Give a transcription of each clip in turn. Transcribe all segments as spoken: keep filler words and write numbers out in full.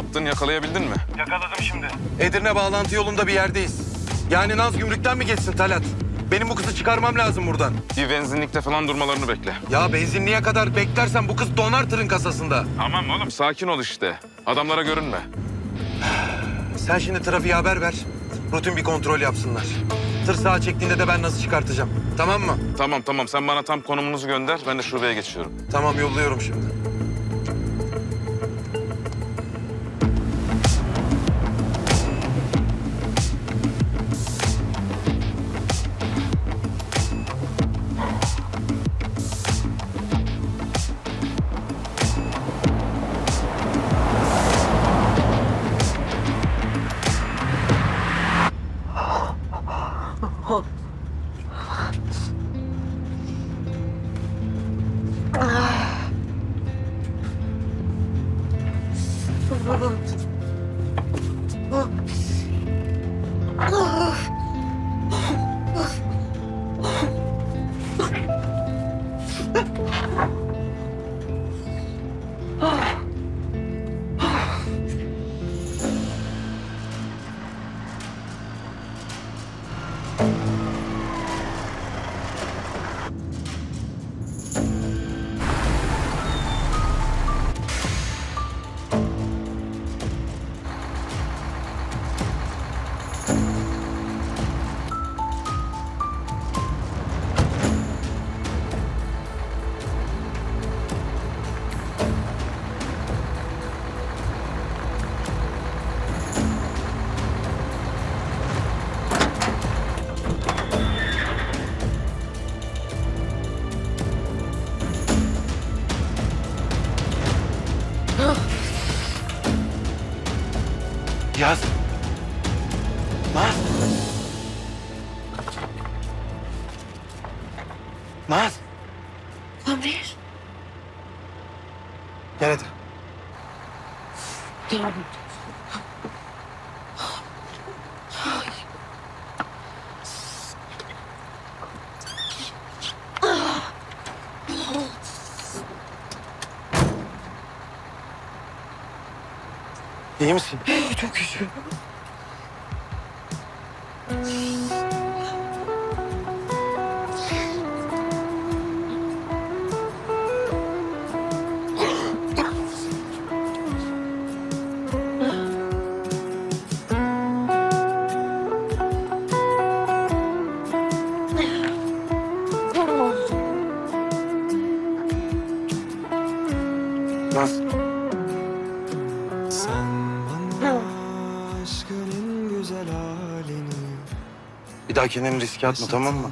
yaptın? Yakalayabildin mi? Yakaladım şimdi. Edirne bağlantı yolunda bir yerdeyiz. Yani Naz gümrükten mi geçsin Talat? Benim bu kızı çıkarmam lazım buradan. Bir benzinlikte falan durmalarını bekle. Ya benzinliğe kadar beklersen bu kız donar tırın kasasında. Tamam oğlum. Sakin ol işte. Adamlara görünme. Sen şimdi trafiğe haber ver. Rutin bir kontrol yapsınlar. Tır sağa çektiğinde de ben nasıl çıkartacağım. Tamam mı? Tamam tamam. Sen bana tam konumunuzu gönder. Ben de şubeye geçiyorum. Tamam, yolluyorum şimdi. Yaz. Naz. Naz. Amir. Gel hadi. Gel. İyi misin? Çok üşüyorum. Naz. Bir daha kendini riske atma, tamam mı?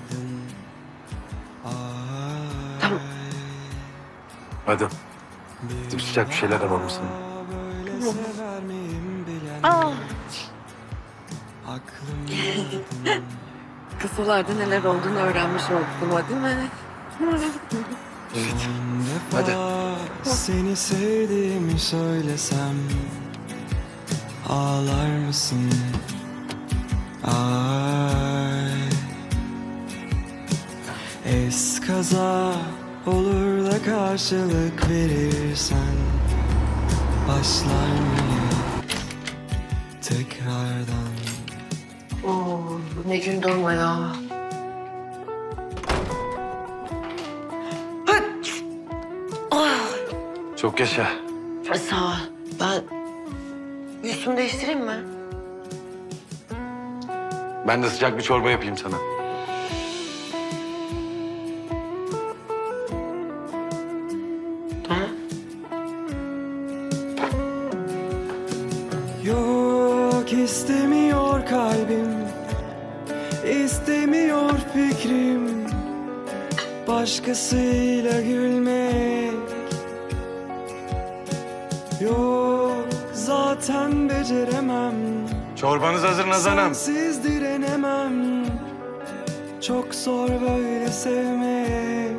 Tamam. Hadi. Gidip sıcak bir şeyler alalım sana. Aa. Kasalarda neler olduğunu öğrenmiş oldum, o değil mi? Evet. Hadi. Seni sevdiğimi söylesem ağlar mısın? Ay, eskaza olur da karşılık verirsen başlar mıyım tekrardan? Oo, ne gün doğma ya. Çok yaşa. Sağ ol. Ben üstümü değiştireyim mi? Ben de sıcak bir çorba yapayım sana. Ha? Yok, istemiyor kalbim, istemiyor fikrim, başkasıyla gülmek. Yok, zaten beceremem. Çorbanız hazır Naz Hanım. Sensiz direnemem. Çok zor böyle sevmek.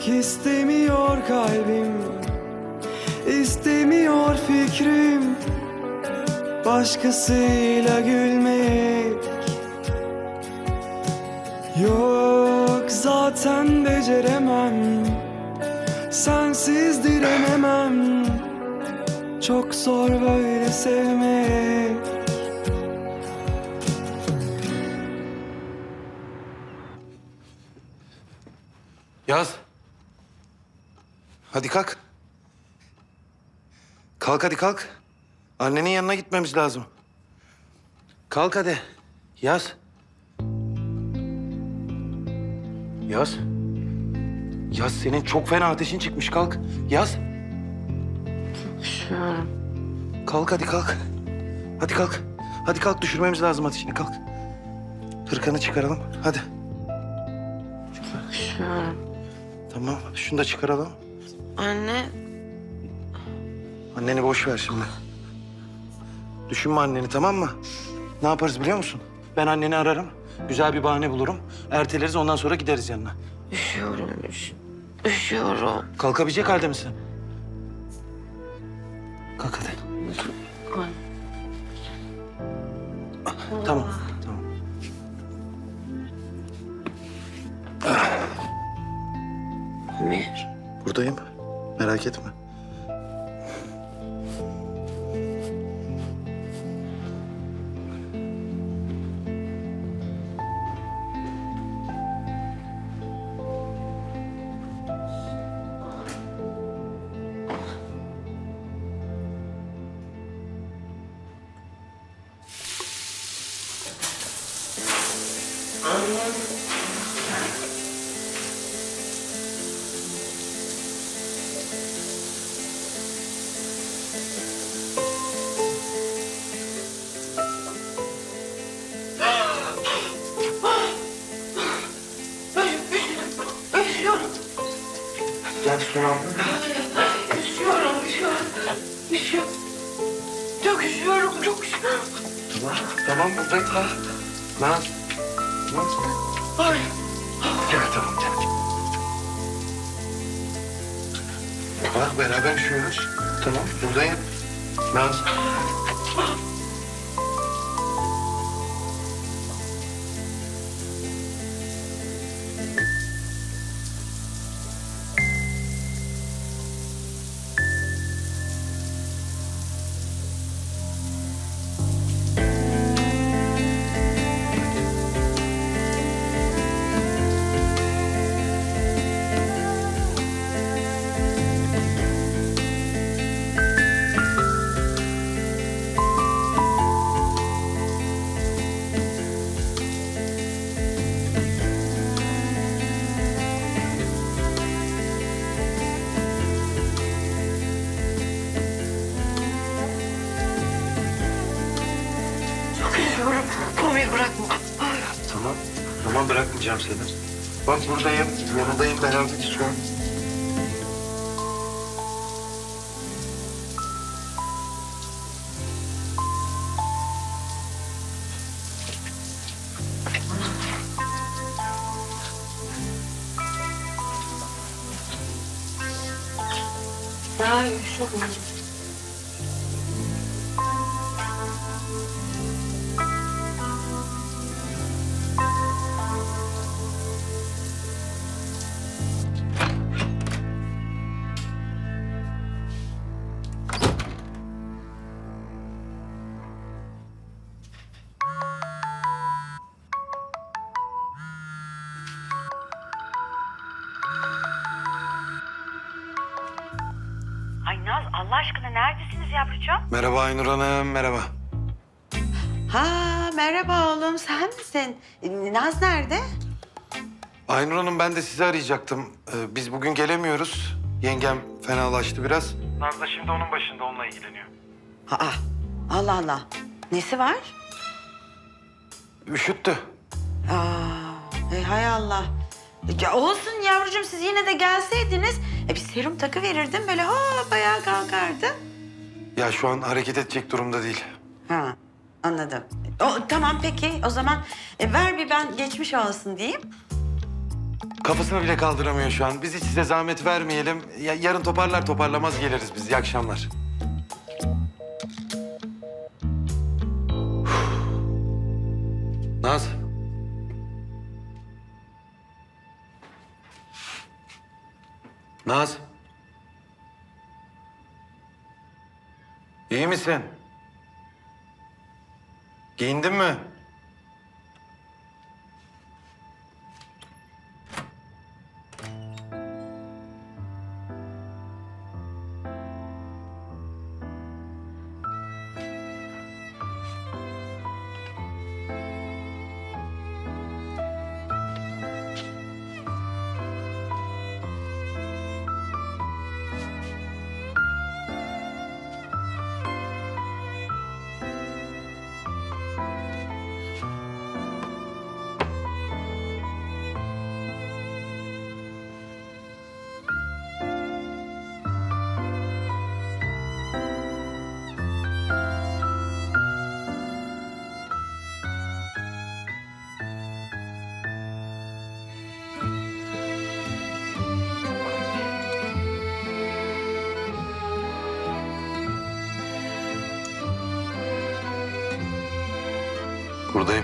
istemiyor kalbim, istemiyor fikrim başkasıyla gülmek. Yok zaten beceremem, sensiz direnemem. Çok zor böyle sevmek. Yaz. Hadi kalk. Kalk hadi kalk. Annenin yanına gitmemiz lazım. Kalk hadi. Yaz. Yaz. Yaz senin çok fena ateşin çıkmış. Kalk. Yaz. Üşüyorum. Kalk hadi kalk. Hadi kalk. Hadi kalk düşürmemiz lazım ateşini kalk. Hırkanı çıkaralım. Hadi. Üşüyorum. Tamam. Şunu da çıkaralım. Anne. Anneni boş ver şimdi. Düşünme anneni, tamam mı? Ne yaparız biliyor musun? Ben anneni ararım. Güzel bir bahane bulurum. Erteleriz, ondan sonra gideriz yanına. Üşüyorum. Üş üşüyorum. Kalkabilecek halde misin? Kalk hadi. Ay. Tamam, tamam. Ömer. Buradayım. Merak etme. Üşüyorum. Gel şunu al. Üşüyorum. Üşüyorum. Üşüyorum. Çok üşüyorum. Çok üşüyorum. Tamam, tamam buradayım lan. Naz. Naz. Ay. Gel tamam gel. Bak beraber üşüyoruz. Tamam buradayım. Naz. Çok üşüyorum. Pamir bırakma. Ay. Tamam. Tamam bırakmayacağım seni. Bak buradayım. Yanındayım beraber şu an. Ay üşüyorum. Ay Naz Allah aşkına neredesiniz yavrucuğum? Merhaba Aynur Hanım, merhaba. Ha merhaba oğlum sen misin? Ee, Naz nerede? Aynur Hanım ben de sizi arayacaktım. Ee, biz bugün gelemiyoruz. Yengem fenalaştı biraz. Naz da şimdi onun başında, onunla ilgileniyor. Aa Allah Allah. Nesi var? Üşüttü. Aa e, hay Allah. Ya olsun yavrucuğum siz yine de gelseydiniz. E, bir serum takı verirdim böyle hop ayağa kalkardı. Ya şu an hareket edecek durumda değil. Ha anladım. O, tamam peki o zaman e, ver bir ben geçmiş olsun diyeyim. Kafasını bile kaldıramıyor şu an. Biz hiç size zahmet vermeyelim. Ya, yarın toparlar toparlamaz geliriz biz. İyi akşamlar. Naz. Naz. İyi misin? Giyindin mi? Buradayım.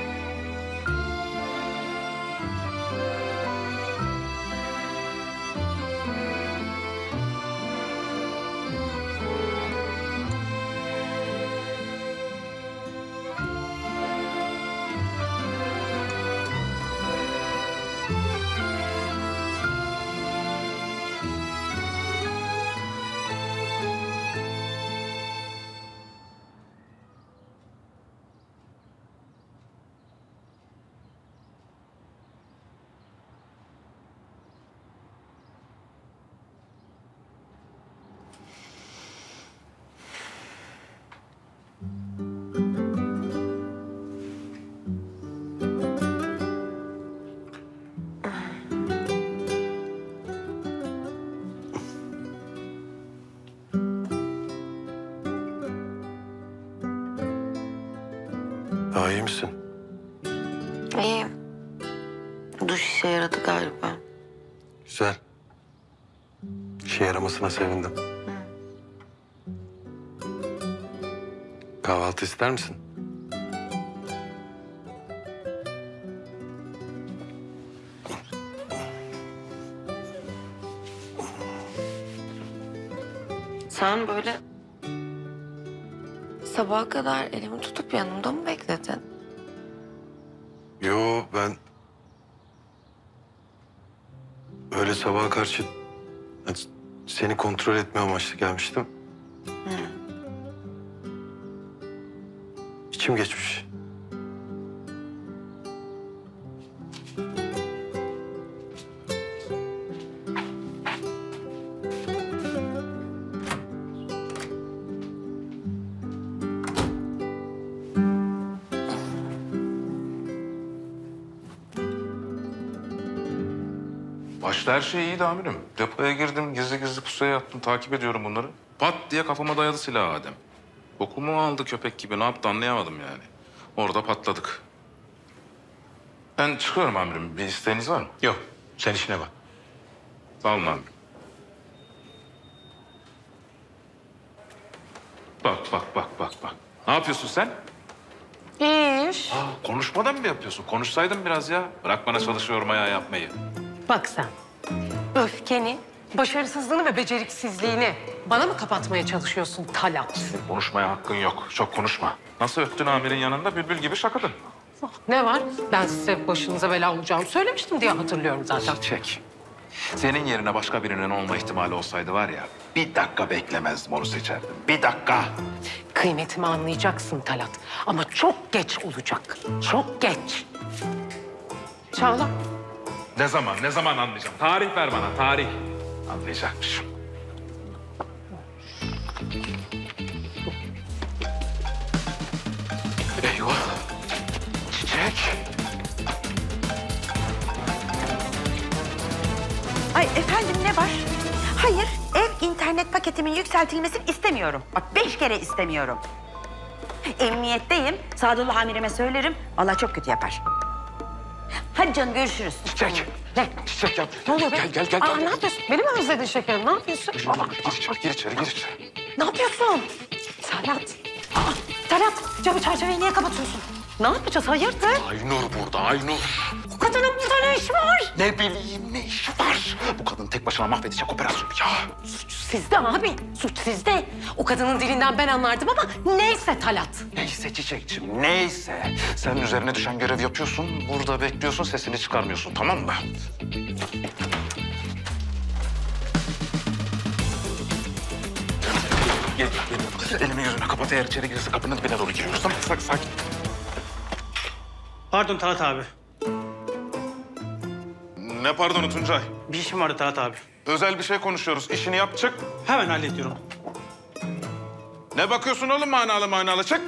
Daha iyi misin? İyiyim. Duş işe yaradı galiba. Güzel. İşe yaramasına sevindim. Kahvaltı ister misin? Sen böyle sabaha kadar elimi tutup yanımda mı bekledin? Yo, ben öyle sabaha karşı ben seni kontrol etme amaçlı gelmiştim. İçim geçmiş. Başta her şey iyiydi amirim. Depoya girdim, gizli gizli pusuya yattım, takip ediyorum bunları. Pat diye kafama dayadı silah Adem. Kokumu aldı köpek gibi, ne yaptı anlayamadım yani. Orada patladık. Ben çıkıyorum amirim, bir isteğiniz var mı? Yok, sen işine bak. Sağ olun amirim. Bak, bak, bak, bak, bak. Ne yapıyorsun sen? İş. Aa, konuşmadan mı yapıyorsun? Konuşsaydın biraz ya. Bırak bana çalışıyorum ayağı yapmayı. Bak sen. Öfkeni, başarısızlığını ve beceriksizliğini bana mı kapatmaya çalışıyorsun Talat? Konuşmaya hakkın yok. Çok konuşma. Nasıl öttün amirin yanında? Bülbül gibi şakadın. Ne var? Ben size başınıza bela olacağımı söylemiştim diye hatırlıyorum zaten. Çek. Senin yerine başka birinin olma ihtimali olsaydı var ya... bir dakika beklemezdim, onu seçerdim. Bir dakika. Kıymetimi anlayacaksın Talat. Ama çok geç olacak. Çok geç. Çağla. Ne zaman, ne zaman anlayacağım? Tarih ver bana, tarih. Anlayacakmışım. Eyvah. Çiçek. Ay efendim ne var? Hayır, ev internet paketimin yükseltilmesini istemiyorum. Bak beş kere istemiyorum. Emniyetteyim, Sadullah amirime söylerim. Vallahi çok kötü yapar. Hadi canım görüşürüz. Çiçek. Ne? Çiçek yap. Ne oluyor be? Gel gel gel. Aa, gel. ne yapıyorsun? Beni mi özledin şekerim? Ne yapıyorsun? Aa, Gir içeri, gir içeri, gir içeri. ne yapıyorsun? Talat. Aa, Talat, camı çerçeveyi niye kapatıyorsun? Ne yapacağız? Hayırdır? Aynur burada, Aynur. Bu kadının burada ne işi var? Ne bileyim ne işi var? Bu kadın tek başına mahvedecek operasyonu ya. Suç sizde abi. Suç sizde. O kadının dilinden ben anlardım ama neyse Talat. Neyse Çiçekçim, neyse. Sen üzerine düşen görev yapıyorsun, burada bekliyorsun, sesini çıkarmıyorsun, tamam mı? Gel, gel. Elimi yüzüme kapat, eğer içeri girerse kapının dibine doğru giriyoruz, tamam mı? Sakin, sakin. Pardon Talat abi. Ne pardonu Tuncay? Bir işim vardı Talat abi. Özel bir şey konuşuyoruz, işini yap, çık. Hemen hallediyorum. Ne bakıyorsun oğlum manalı manalı, çık.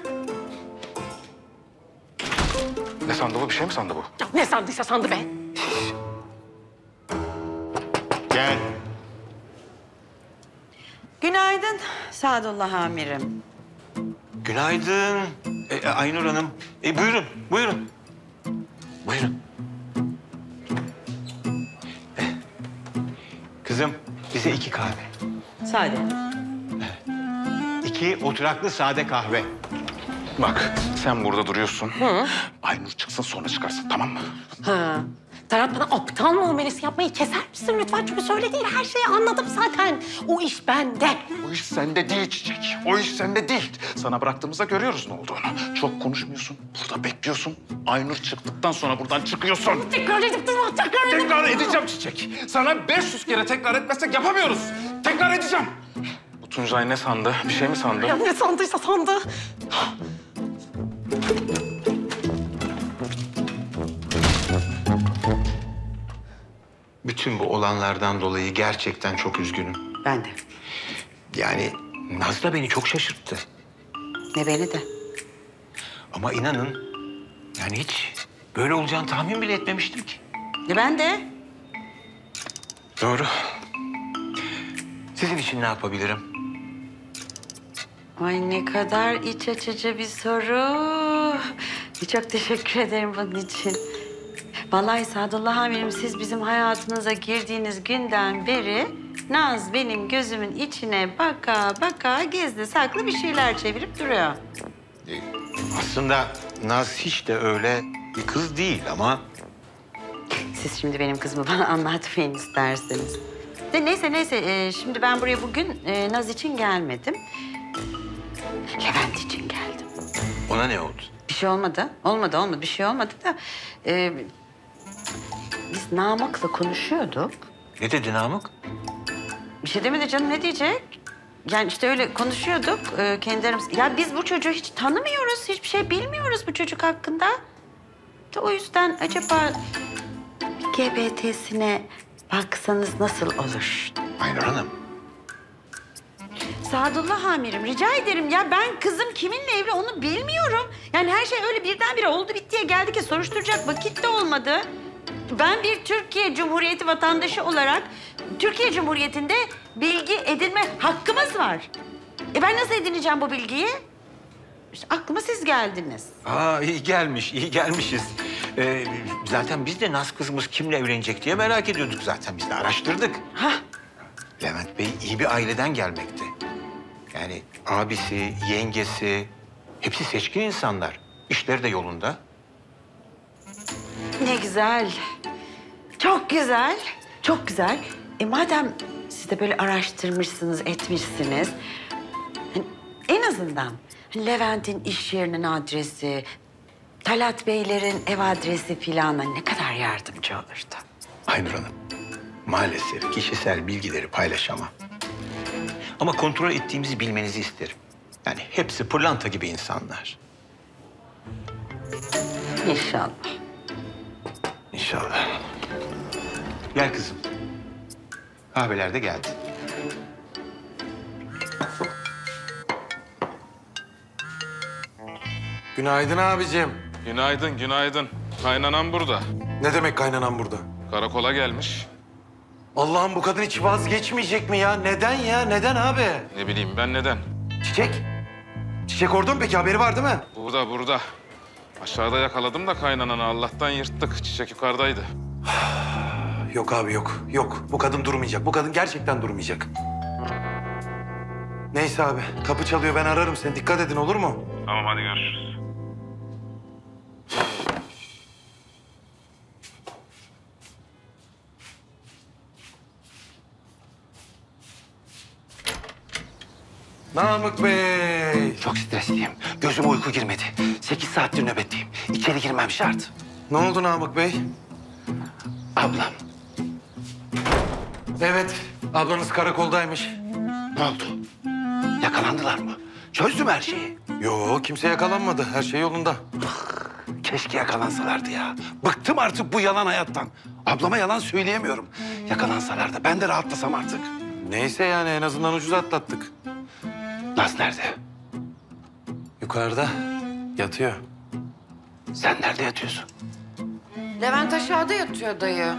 Ne sandı bu, bir şey mi sandı bu? Ya ne sandıysa sandı be. Gel. Günaydın Sadullah amirim. Günaydın e, Aynur Hanım. E, buyurun, buyurun. Buyurun. Eh, Kızım, bize iki kahve. Sade. İki oturaklı sade kahve. Bak, sen burada duruyorsun. Aynur çıksın, sonra çıkarsın, tamam mı? Ha. Talat bana aptal muamelesi yapmayı keser misin lütfen? Çünkü söylediğin her şeyi anladım zaten. O iş bende. O iş sende değil Çiçek. O iş sende değil. Sana bıraktığımızda görüyoruz ne olduğunu. Çok konuşmuyorsun. Burada bekliyorsun. Aynur çıktıktan sonra buradan çıkıyorsun. Tekrar edip durma, tekrar edip Tekrar edeceğim Çiçek. Sana beş yüz kere tekrar etmezsek yapamıyoruz. Tekrar edeceğim. Bu Tuncay ne sandı? Bir şey mi sandı? Ya ne sandıysa sandı. Bütün bu olanlardan dolayı gerçekten çok üzgünüm. Ben de. Yani Naz da beni çok şaşırttı. Ne beni de. Ama inanın yani hiç böyle olacağını tahmin bile etmemiştim ki. Ne ben de. Doğru. Sizin için ne yapabilirim? Ay ne kadar iç açıcı bir soru. Çok teşekkür ederim bunun için. Vallahi Sadullah amirim siz bizim hayatımıza girdiğiniz günden beri Naz benim gözümün içine baka baka gizli saklı bir şeyler çevirip duruyor. Ee, aslında Naz hiç de öyle bir kız değil ama... Siz şimdi benim kızımı bana anlatmayın isterseniz. De neyse neyse ee, şimdi ben buraya bugün ee, Naz için gelmedim. Levent için geldim. Ona ne oldu? Bir şey olmadı. Olmadı olmadı bir şey olmadı da ee, biz Namık'la konuşuyorduk. Ne dedi Namık? Bir şey demedi canım ne diyecek? Yani işte öyle konuşuyorduk ee, kendi aramızda. Ya biz bu çocuğu hiç tanımıyoruz. Hiçbir şey bilmiyoruz bu çocuk hakkında. De o yüzden acaba bir G B T'sine baksanız nasıl olur? Aynur Hanım. Sadullah amirim rica ederim ya ben kızım kiminle evli onu bilmiyorum. Yani her şey öyle birdenbire oldu bittiye geldi ki soruşturacak vakit de olmadı. Ben bir Türkiye Cumhuriyeti vatandaşı olarak Türkiye Cumhuriyeti'nde bilgi edinme hakkımız var. E ben nasıl edineceğim bu bilgiyi? İşte aklıma siz geldiniz. Aa iyi gelmiş, iyi gelmişiz. Ee, zaten biz de Naz kızımız kimle evlenecek diye merak ediyorduk zaten. Biz de araştırdık. Hah. Levent Bey iyi bir aileden gelmekte. Yani abisi, yengesi hepsi seçkin insanlar. İşleri de yolunda. Ne güzel. Çok güzel. Çok güzel. E madem siz de böyle araştırmışsınız, etmişsiniz. hani en azından Levent'in iş yerinin adresi, Talat Beylerin ev adresi filan ne kadar yardımcı olurdu. Aynur Hanım, maalesef kişisel bilgileri paylaşamam. Ama kontrol ettiğimizi bilmenizi isterim. Yani hepsi pırlanta gibi insanlar. İnşallah. İnşallah. Gel kızım. Kahveler de geldi. Günaydın abicim. Günaydın, günaydın. Kaynanan burada. Ne demek kaynanan burada? Karakola gelmiş. Allah'ım bu kadın hiç vazgeçmeyecek mi ya? Neden ya? Neden abi? Ne bileyim ben neden? Çiçek? Çiçek orada mı peki? Haberi var değil mi? Burada, burada. Aşağıda yakaladım da kaynananı. Allah'tan yırttık. Çiçek yukarıdaydı. Yok abi yok. Yok. Bu kadın durmayacak. Bu kadın gerçekten durmayacak. Neyse abi. Kapı çalıyor. Ben ararım seni. Dikkat edin olur mu? Tamam hadi görüşürüz. Namık Bey. Çok stresliyim. Gözüme uyku girmedi. Sekiz saattir nöbetteyim. İçeri girmem şart. Ne oldu Namık Bey? Ablam Evet. Ablanız karakoldaymış. ne oldu? Yakalandılar mı? Çözdüm her şeyi. Yo kimse yakalanmadı. Her şey yolunda. Keşke yakalansalardı ya. Bıktım artık bu yalan hayattan. Ablama yalan söyleyemiyorum. Yakalansalar da ben de rahatlasam artık. Neyse yani en azından ucuz atlattık. Naz nerede? Yukarıda yatıyor. Sen nerede yatıyorsun? Levent aşağıda yatıyor dayı.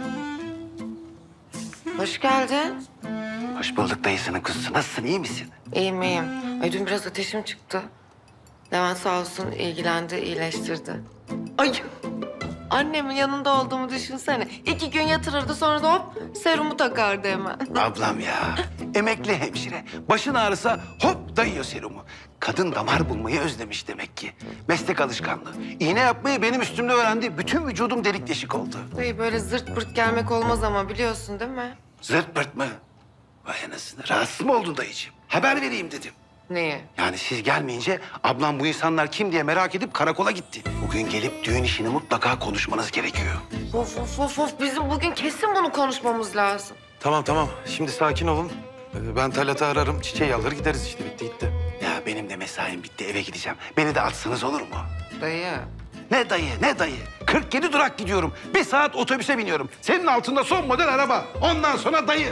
Hoş geldin. Hoş bulduk dayısının kuzusu. Nasılsın, iyi misin? İyiyim iyiyim. Ay dün biraz ateşim çıktı. Levent sağ olsun ilgilendi, iyileştirdi. Ay annemin yanında olduğumu düşünsene. İki gün yatırırdı sonra da hop serumu takardı hemen. Ablam ya. Emekli hemşire. Başın ağrısa hop dayıyor serumu. Kadın damar bulmayı özlemiş demek ki. Meslek alışkanlığı. İğne yapmayı benim üstümde öğrendi. Bütün vücudum delik deşik oldu. Dayı böyle zırt pırt gelmek olmaz ama biliyorsun değil mi? Zırt pırt mı? Vay anasını. Rahatsız mı oldun dayıcığım? Haber vereyim dedim. Neyi? Yani siz gelmeyince ablam bu insanlar kim diye merak edip karakola gitti. Bugün gelip düğün işini mutlaka konuşmanız gerekiyor. Of of of of bizim bugün kesin bunu konuşmamız lazım. Tamam tamam. Şimdi sakin olun. Ee, Ben Talat'ı ararım. Çiçeği alır gideriz işte. Bitti gitti. Ya benim de mesaim bitti, eve gideceğim. Beni de atsanız olur mu? Dayı. Ne dayı, ne dayı? kırk yedi durak gidiyorum. Bir saat otobüse biniyorum. Senin altında son model araba. Ondan sonra dayı.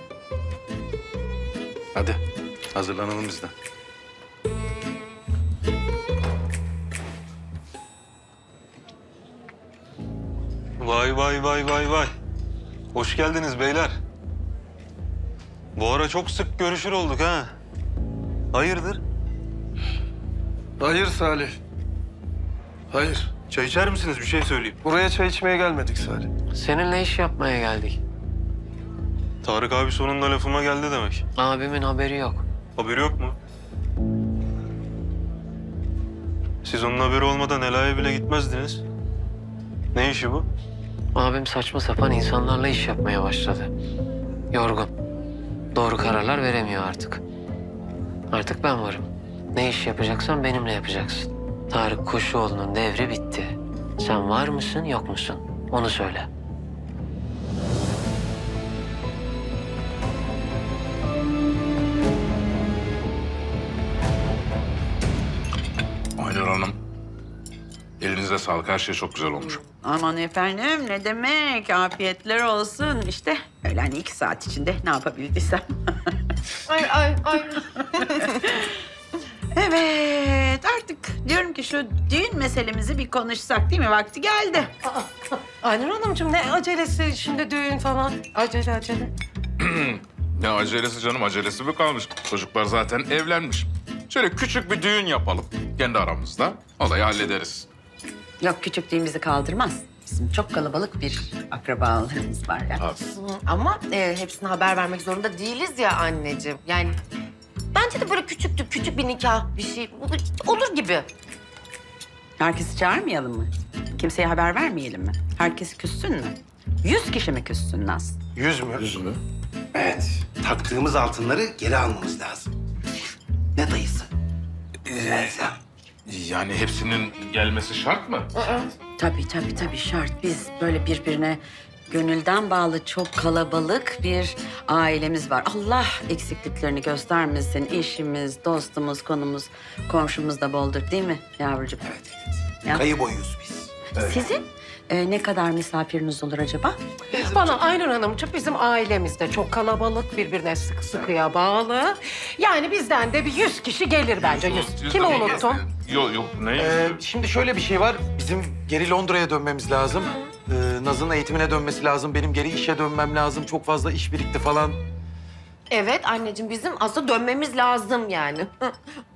Hadi hazırlanalım biz de. Vay vay vay vay vay. Hoş geldiniz beyler. Bu ara çok sık görüşür olduk ha. Hayırdır? Hayır Salih. Hayır. Çay içer misiniz? Bir şey söyleyeyim. Buraya çay içmeye gelmedik Salih. Seninle iş yapmaya geldik. Tarık abi sonunda lafıma geldi demek. Abimin haberi yok. Haberi yok mu? Siz onun haberi olmadan Ela'ya bile gitmezdiniz. Ne işi bu? Abim saçma sapan insanlarla iş yapmaya başladı. Yorgun. Doğru kararlar veremiyor artık. Artık ben varım. Ne iş yapacaksan benimle yapacaksın. Tarık Kuşuoğlu'nun devri bitti. Sen var mısın, yok musun? Onu söyle. Aynur Hanım. Elinize sağlık. Her şey çok güzel olmuş. Aman efendim ne demek? Afiyetler olsun. İşte öyle hani iki saat içinde ne yapabildiysem. Ay ay ay. Evet artık diyorum ki şu düğün meselemizi bir konuşsak değil mi? Vakti geldi. Aynur Hanımcığım ne acelesi şimdi düğün falan. Acele acele. Ne acelesi canım, acelesi mi kalmış? Çocuklar zaten evlenmiş. Şöyle küçük bir düğün yapalım kendi aramızda. Olayı hallederiz. Yok küçük düğün bizi kaldırmaz. Bizim çok kalabalık bir akrabalarımız var ya. Az. Ama e, hepsine haber vermek zorunda değiliz ya anneciğim. Yani bence de böyle küçüktü, küçük bir nikah bir şey olur, olur gibi. Herkesi çağırmayalım mı? Kimseye haber vermeyelim mi? Herkes küssün mü? Yüz kişi mi küssün Naz? Yüz mü? Yüz mü? Evet, taktığımız altınları geri almamız lazım. Ne dayısı? Ee, sen... Yani hepsinin gelmesi şart mı? Tabii tabii tabii şart. Biz böyle birbirine gönülden bağlı çok kalabalık bir ailemiz var. Allah eksikliklerini göstermesin. Eşimiz, dostumuz, konumuz, komşumuz da boldur değil mi yavrucuğum? Evet, evet. Ya. Kayı boyuyuz biz. Sizin e, ne kadar misafiriniz olur acaba? Bana Aynur Hanımcığım bizim ailemiz de çok kalabalık, birbirine sıkı sıkıya bağlı. Yani bizden de bir yüz kişi gelir bence yüz. Kimi unuttum? Yok yok ne? Ee, şimdi şöyle bir şey var. Bizim geri Londra'ya dönmemiz lazım. Ee, Naz'ın eğitimine dönmesi lazım. Benim geri işe dönmem lazım. Çok fazla iş birikti falan. Evet anneciğim bizim aslında dönmemiz lazım yani.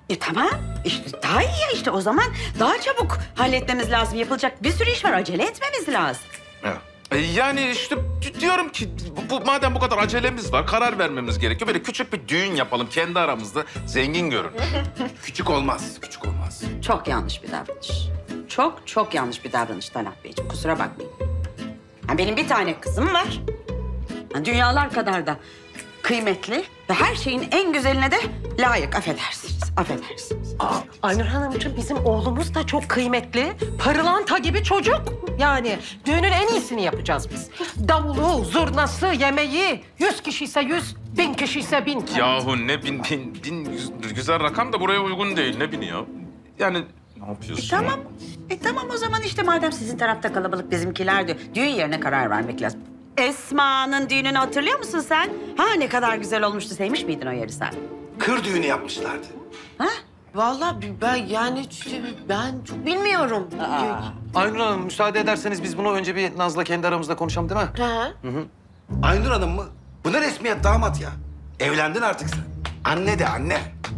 E tamam. İşte daha iyi ya işte. O zaman daha çabuk halletmemiz lazım. Yapılacak bir sürü iş var. Acele etmemiz lazım. Evet. E, Yani işte diyorum ki bu, madem bu kadar acelemiz var, karar vermemiz gerekiyor. Böyle küçük bir düğün yapalım kendi aramızda, zengin görün. Küçük olmaz, küçük olmaz. Çok yanlış bir davranış. Çok çok yanlış bir davranış Talat Beyciğim. Kusura bakmayın. Ya benim bir tane kızım var. Ya dünyalar kadar da kıymetli ve her şeyin en güzeline de layık. Affedersiniz, affedersiniz. Aa, Aynur Hanımcığım bizim oğlumuz da çok kıymetli. Pırlanta gibi çocuk. Yani düğünün en iyisini yapacağız biz. Davulu, zurnası, yemeği. Yüz kişi ise yüz, bin kişi ise bin. Yahu ne bin, bin, bin güz- güzel rakam da buraya uygun değil. Ne bini ya? Yani ne yapıyorsun? E, tamam. E tamam o zaman işte madem sizin tarafta kalabalık bizimkiler diyor. Düğün yerine karar vermek lazım. Esma'nın düğününü hatırlıyor musun sen? Ha ne kadar güzel olmuştu. Sevmiş miydin o yeri sen? Kır düğünü yapmışlardı. Ha? Vallahi ben yani ben çok bilmiyorum. Aynur Hanım müsaade ederseniz biz bunu önce bir Naz'la kendi aramızda konuşalım değil mi? Ha? Aynur Hanım mı? Bu ne resmiyet damat ya? Evlendin artık sen. Anne de anne.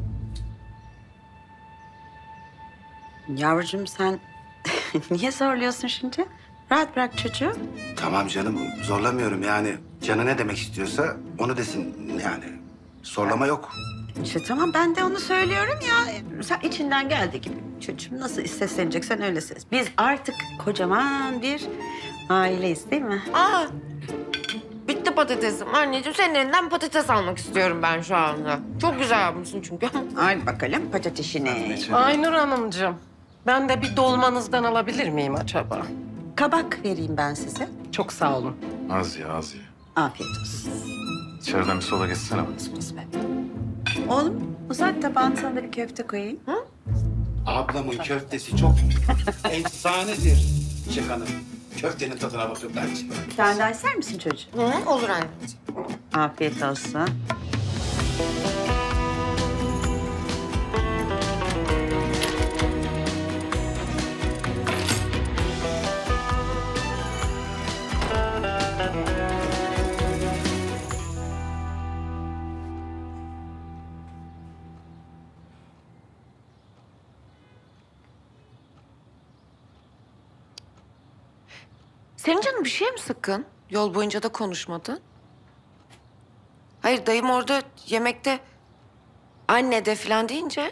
Yavrucuğum sen niye zorluyorsun şimdi? Rahat bırak çocuğu. Tamam canım, zorlamıyorum yani. Canı ne demek istiyorsa onu desin yani. Zorlama yok. İşte tamam ben de onu söylüyorum ya. Sen içinden geldiği gibi çocuğum nasıl sesleneceksen öyle ses. Biz artık kocaman bir aileyiz değil mi? Aa, bitti patatesim. Anneciğim senin elinden patates almak istiyorum ben şu anda. Çok güzel yapmışsın çünkü. Al bakalım patatesini. Aynur Hanımcığım ben de bir dolmanızdan alabilir miyim acaba? Kabak vereyim ben size. Çok sağ olun. Az ya, az ya. Afiyet olsun. İçeriden bir soda geçsene bana. Pıs be. Oğlum uzat tabağını sana da bir köfte koyayım. Hı? Ablamın köftesi çok efsanedir Çiçek Hanım. Köftenin tadına bakın bence. Bir tane daha ister misin çocuğum? Hı, olur anneciğim. Afiyet olsun. Senin canın bir şey mi sıkkın? Yol boyunca da konuşmadın. Hayır dayım orada yemekte anne de falan deyince.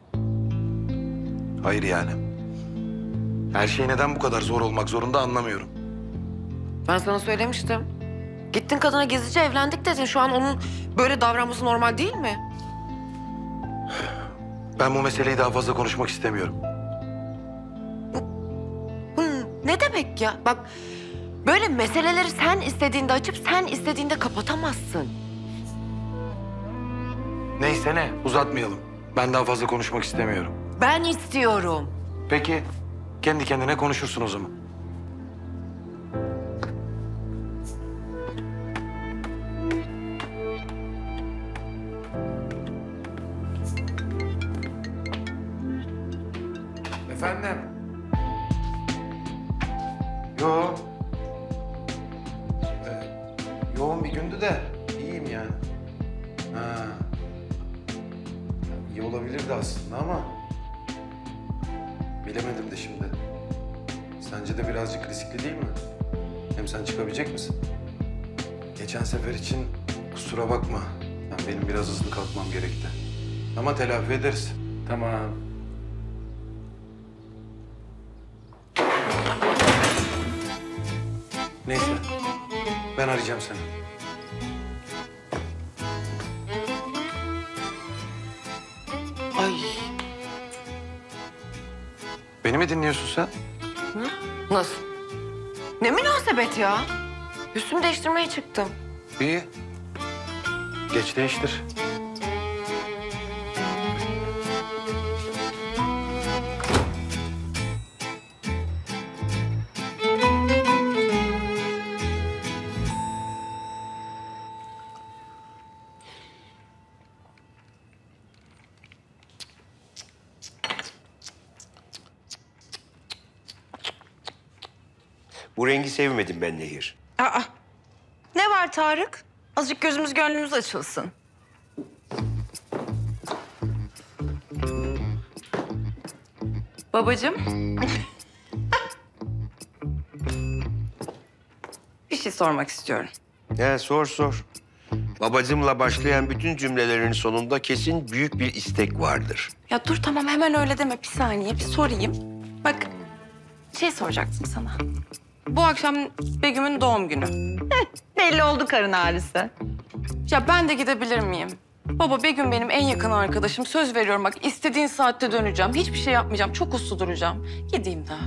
Hayır yani. Her şey neden bu kadar zor olmak zorunda anlamıyorum. Ben sana söylemiştim. Gittin kadına gizlice evlendik dedin. Şu an onun böyle davranması normal değil mi? Ben bu meseleyi daha fazla konuşmak istemiyorum. Bu ne demek ya? Bak böyle meseleleri sen istediğinde açıp sen istediğinde kapatamazsın. Neyse ne, uzatmayalım. Ben daha fazla konuşmak istemiyorum. Ben istiyorum. Peki, kendi kendine konuşursun o zaman. Efendim? Yo. Ee, yoğun bir gündü de iyiyim yani. Ha. İyi olabilirdi aslında ama bilemedim de şimdi. Sence de birazcık riskli değil mi? Hem sen çıkabilecek misin? Geçen sefer için kusura bakma. Yani benim biraz hızlı kalkmam gerekti. Ama telafi ederiz. Tamam. Neyse. Ben arayacağım seni. Ay. Beni mi dinliyorsun sen? Nasıl? Ne münasebet ya? Üstümü değiştirmeye çıktım. İyi. Geç değiştir. Bu rengi sevmedim ben Nehir. Aa, ne var Tarık? Azıcık gözümüz gönlümüz açılsın. Babacığım. Bir şey sormak istiyorum. He, sor sor. Babacımla başlayan bütün cümlelerin sonunda kesin büyük bir istek vardır. Ya dur tamam hemen öyle deme. Bir saniye bir sorayım. Bak şey soracaktım sana. Bu akşam Begüm'ün doğum günü. Belli oldu karın ağrısı. Ya ben de gidebilir miyim? Baba Begüm benim en yakın arkadaşım. Söz veriyorum bak istediğin saatte döneceğim. Hiçbir şey yapmayacağım. Çok uslu duracağım. Gideyim daha.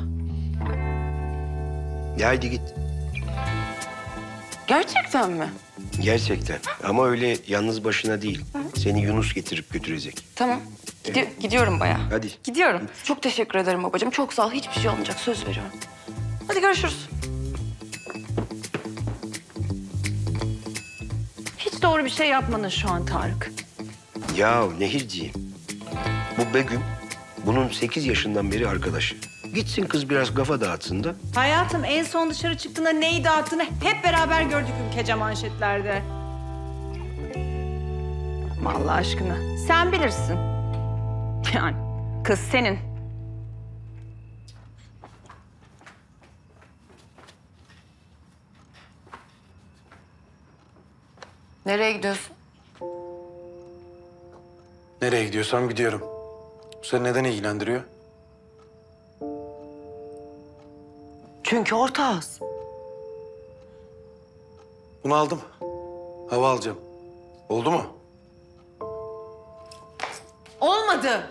Ya hadi git. Gerçekten mi? Gerçekten. Ama öyle yalnız başına değil. Seni Yunus getirip götürecek. Tamam. Gidi- gidiyorum bayağı. Hadi. Gidiyorum. Çok teşekkür ederim babacığım. Çok sağ ol. Hiçbir şey olmayacak. Söz veriyorum. Hadi görüşürüz. Hiç doğru bir şey yapmadın şu an Tarık. Ya Nehirciğim, bu Begüm bunun sekiz yaşından beri arkadaşı. Gitsin kız biraz kafa dağıtsın da. Hayatım en son dışarı çıktığında neyi dağıttığını hep beraber gördük ülkece manşetlerde. Vallahi aşkına. Sen bilirsin. Yani kız senin. Nereye gidiyorsun? Nereye gidiyorsam gidiyorum. Bu seni neden ilgilendiriyor? Çünkü ortağız. Bunu aldım. Hava alacağım. Oldu mu? Olmadı.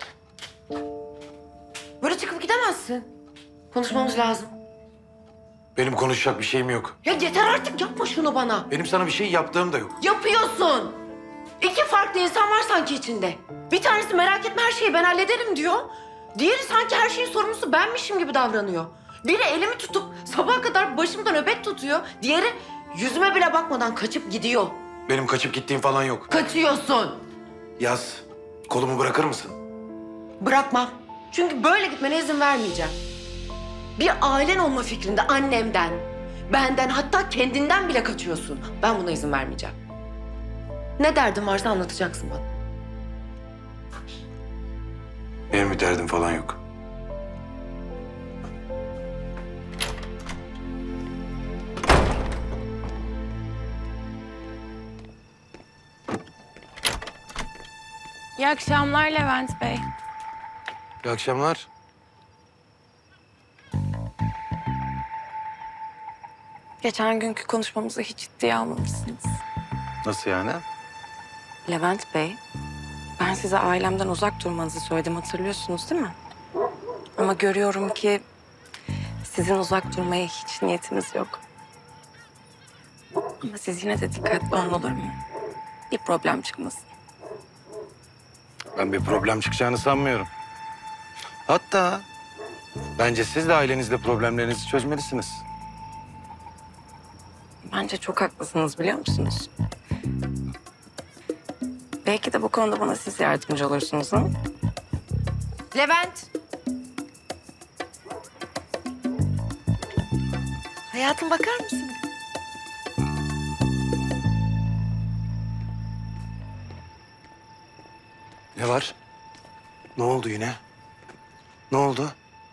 Böyle çıkıp gidemezsin. Konuşmamız lazım. Benim konuşacak bir şeyim yok. Ya yeter artık yapma şunu bana. Benim sana bir şey yaptığım da yok. Yapıyorsun. İki farklı insan var sanki içinde. Bir tanesi merak etme her şeyi ben hallederim diyor. Diğeri sanki her şeyin sorumlusu benmişim gibi davranıyor. Biri elimi tutup sabaha kadar başımda nöbet tutuyor. Diğeri yüzüme bile bakmadan kaçıp gidiyor. Benim kaçıp gittiğim falan yok. Kaçıyorsun. Yaz, kolumu bırakır mısın? Bırakmam. Çünkü böyle gitmene izin vermeyeceğim. Bir ailen olma fikrinde annemden, benden hatta kendinden bile kaçıyorsun. Ben buna izin vermeyeceğim. Ne derdin varsa anlatacaksın bana. Benim bir derdim falan yok. İyi akşamlar Levent Bey. İyi akşamlar. Geçen günkü konuşmamızı hiç ciddiye almamışsınız. Nasıl yani? Levent Bey, ben size ailemden uzak durmanızı söyledim hatırlıyorsunuz değil mi? Ama görüyorum ki sizin uzak durmaya hiç niyetiniz yok. Ama siz yine de dikkatli olun olur mu? Bir problem çıkmasın. Ben bir problem çıkacağını sanmıyorum. Hatta bence siz de ailenizle problemlerinizi çözmelisiniz. Bence çok haklısınız biliyor musunuz? Belki de bu konuda bana siz yardımcı olursunuz ha? Levent. Hayatım bakar mısın? Ne var? Ne oldu yine? Ne oldu?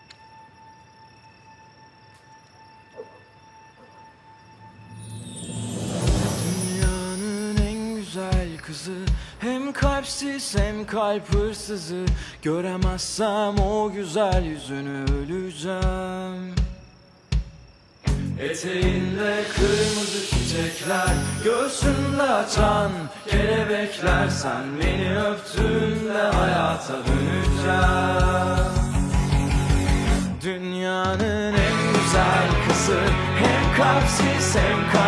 Dünyanın en güzel kızı, hem kalpsiz hem kalp hırsızı. Göremezsem o güzel yüzünü öleceğim. Eteğinde kırmızı çiçekler, göğsünde açan kelebekler. Sen beni öptüğünde hayata döneceğim. Dünyanın en güzel kızı, hem kalpsiz hem kalp